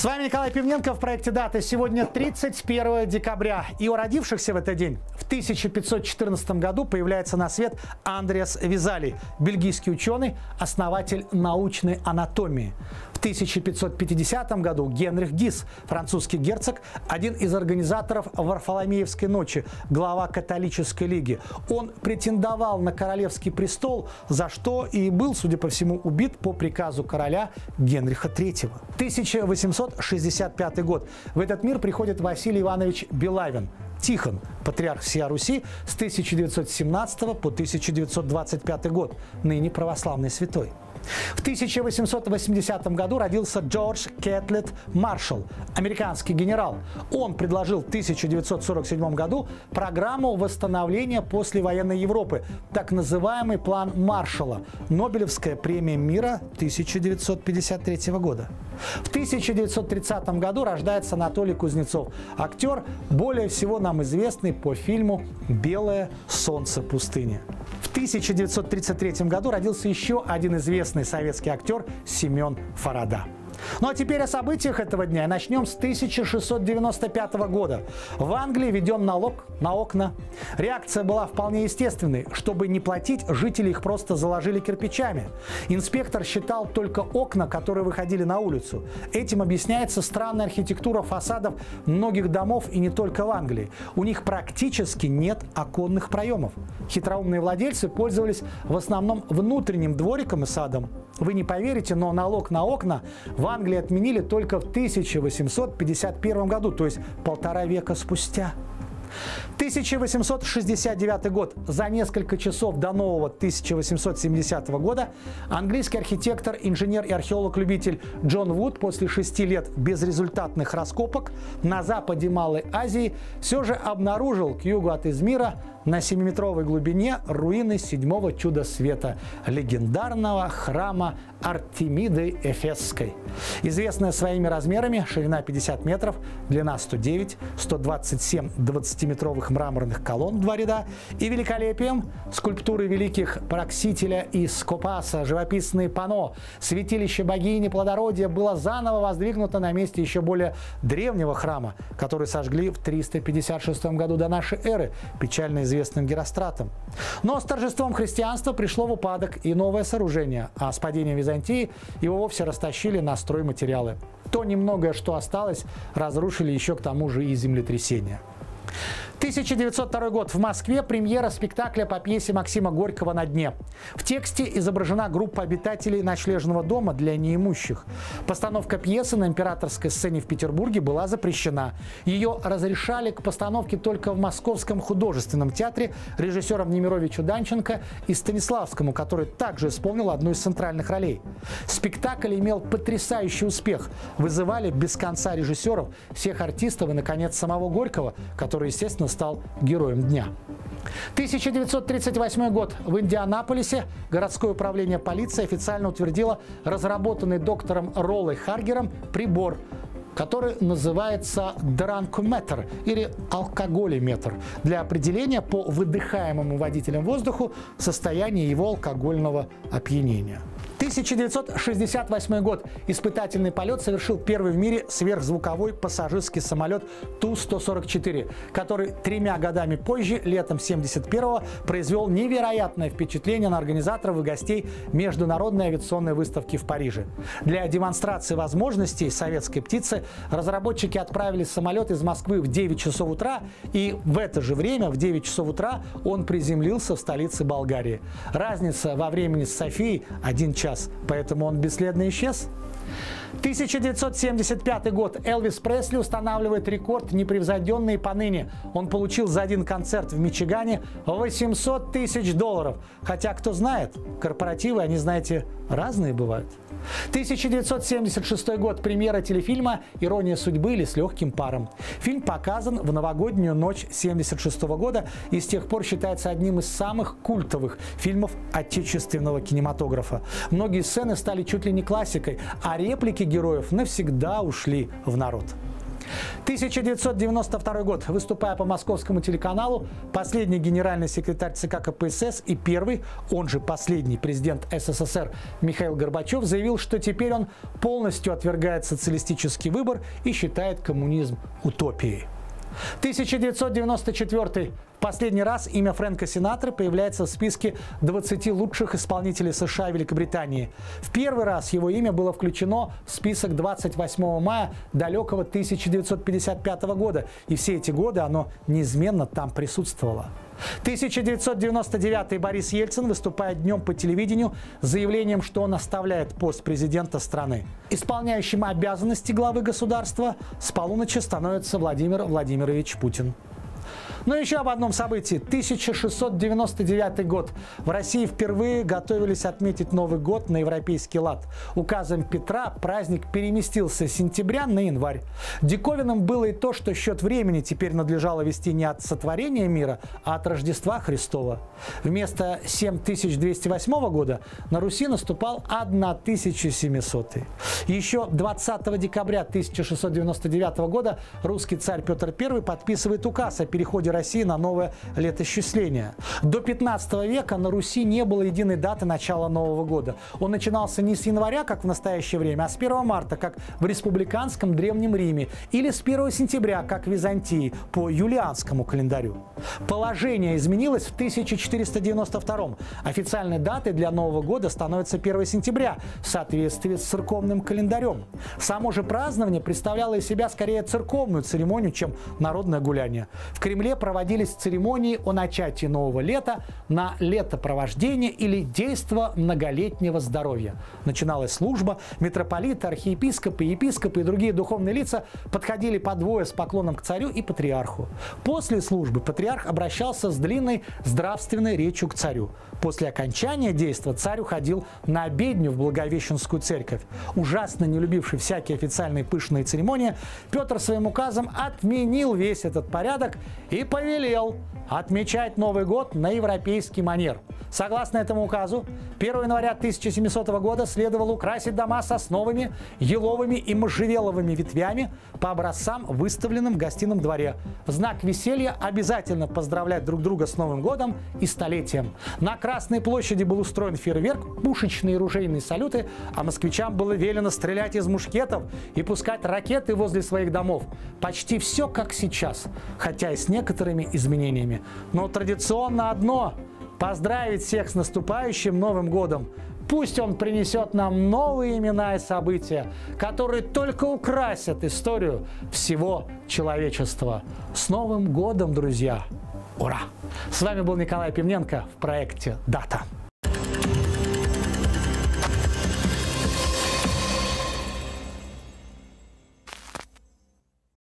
С вами Николай Пивненко в проекте «Дата». Сегодня 31 декабря. И у родившихся в этот день в 1514 году появляется на свет Андреас Везалий, бельгийский ученый, основатель научной анатомии. В 1550 году Генрих Гис, французский герцог, один из организаторов Варфоломеевской ночи, глава католической лиги. Он претендовал на королевский престол, за что и был, судя по всему, убит по приказу короля Генриха III. 1865 год. В этот мир приходит Василий Иванович Белавин, Тихон, патриарх всея Руси с 1917 по 1925 год, ныне православный святой. В 1880 году родился Джордж Кэтлет Маршалл, американский генерал. Он предложил в 1947 году программу восстановления послевоенной Европы, так называемый план Маршалла, Нобелевская премия мира 1953 года. В 1930 году рождается Анатолий Кузнецов, актер, более всего нам известный по фильму «Белое солнце пустыни». В 1933 году родился еще один известный советский актер Семен Фарада. Ну а теперь о событиях этого дня. Начнем с 1695 года. В Англии введен налог на окна. Реакция была вполне естественной. Чтобы не платить, жители их просто заложили кирпичами. Инспектор считал только окна, которые выходили на улицу. Этим объясняется странная архитектура фасадов многих домов, и не только в Англии. У них практически нет оконных проемов. Хитроумные владельцы пользовались в основном внутренним двориком и садом. Вы не поверите, но налог на окна в Англии отменили только в 1851 году, то есть полтора века спустя. 1869 год. За несколько часов до нового 1870 года английский архитектор, инженер и археолог-любитель Джон Вуд после 6 лет безрезультатных раскопок на западе Малой Азии все же обнаружил к югу от Измира на 7-метровой глубине руины 7-го чуда света – легендарного храма Артемиды Эфесской. Известная своими размерами, ширина 50 метров, длина 109, 127 20-метровых мраморных колонн в 2 ряда и великолепием скульптуры великих Проксителя и Скопаса, живописные панно, святилище богини плодородия было заново воздвигнуто на месте еще более древнего храма, который сожгли в 356 году до нашей эры, печально известным Геростратом. Но с торжеством христианства пришло в упадок и новое сооружение, а с падением Византии его вовсе растащили на стройматериалы. То немногое, что осталось, разрушили еще к тому же и землетрясения. 1902 год. В Москве премьера спектакля по пьесе Максима Горького «На дне». В тексте изображена группа обитателей ночлежного дома для неимущих. Постановка пьесы на Императорской сцене в Петербурге была запрещена. Ее разрешали к постановке только в Московском художественном театре режиссерам Немировичу Данченко и Станиславскому, который также исполнил одну из центральных ролей. Спектакль имел потрясающий успех. Вызывали без конца режиссеров, всех артистов и, наконец, самого Горького, который, естественно, стал героем дня. 1938 год. В Индианаполисе городское управление полиции официально утвердило разработанный доктором Роллой Харгером прибор, который называется дранкометр или алкоголеметр, для определения по выдыхаемому водителем воздуху состояния его алкогольного опьянения. 1968 год. Испытательный полет совершил первый в мире сверхзвуковой пассажирский самолет Ту-144, который 3 годами позже, летом 1971-го, произвел невероятное впечатление на организаторов и гостей Международной авиационной выставки в Париже. Для демонстрации возможностей советской птицы разработчики отправили самолет из Москвы в 9 часов утра, и в это же время, в 9 часов утра, он приземлился в столице Болгарии. Разница во времени с Софией – 1 час. Поэтому он бесследно исчез. 1975 год. Элвис Пресли устанавливает рекорд, непревзойденный поныне. Он получил за один концерт в Мичигане $800 тысяч. Хотя, кто знает, корпоративы, они, знаете, разные бывают. 1976 год. Премьера телефильма «Ирония судьбы» или «С легким паром». Фильм показан в новогоднюю ночь 1976 года и с тех пор считается одним из самых культовых фильмов отечественного кинематографа. Многие сцены стали чуть ли не классикой, а реплики героев навсегда ушли в народ. 1992 год. Выступая по московскому телеканалу, последний генеральный секретарь ЦК КПСС и первый, он же последний президент СССР Михаил Горбачев заявил, что теперь он полностью отвергает социалистический выбор и считает коммунизм утопией. 1994. Последний раз имя Фрэнка Синатра появляется в списке 20 лучших исполнителей США и Великобритании. В первый раз его имя было включено в список 28 мая далекого 1955 года. И все эти годы оно неизменно там присутствовало. 1999. Борис Ельцин выступает днем по телевидению с заявлением, что он оставляет пост президента страны. Исполняющим обязанности главы государства с полуночи становится Владимир Владимирович Путин. Но еще об одном событии. 1699 год. В России впервые готовились отметить Новый год на европейский лад. Указом Петра праздник переместился с сентября на январь. Диковинным было и то, что счет времени теперь надлежало вести не от сотворения мира, а от Рождества Христова. Вместо 7208 года на Руси наступал 1700. Еще 20 декабря 1699 года русский царь Петр I подписывает указ о переходе России на новое летоисчисление. До 15 века на Руси не было единой даты начала Нового года. Он начинался не с января, как в настоящее время, а с 1 марта, как в республиканском Древнем Риме, или с 1 сентября, как в Византии, по юлианскому календарю. Положение изменилось в 1492. Официальной датой для Нового года становится 1 сентября в соответствии с церковным календарем. Само же празднование представляло из себя скорее церковную церемонию, чем народное гуляние. В Кремле проводились церемонии о начатии нового лета на летопровождение или действо многолетнего здоровья. Начиналась служба, митрополиты, архиепископы, епископы и другие духовные лица подходили по двое с поклоном к царю и патриарху. После службы патриарх обращался с длинной здравственной речью к царю. После окончания действа царь уходил на обедню в Благовещенскую церковь. Ужасно не любивший всякие официальные пышные церемонии, Петр своим указом отменил весь этот порядок и повелел отмечать Новый год на европейский манер. Согласно этому указу, 1 января 1700 года следовало украсить дома сосновыми, еловыми и можжевеловыми ветвями по образцам, выставленным в гостином дворе. В знак веселья обязательно поздравлять друг друга с Новым годом и столетием. На Красной площади был устроен фейерверк, пушечные и ружейные салюты, а москвичам было велено стрелять из мушкетов и пускать ракеты возле своих домов. Почти все как сейчас, хотя и с некоторыми изменениями. Но традиционно одно – поздравить всех с наступающим Новым годом. Пусть он принесет нам новые имена и события, которые только украсят историю всего человечества. С Новым годом, друзья! Ура! С вами был Николай Пивненко в проекте «Дата».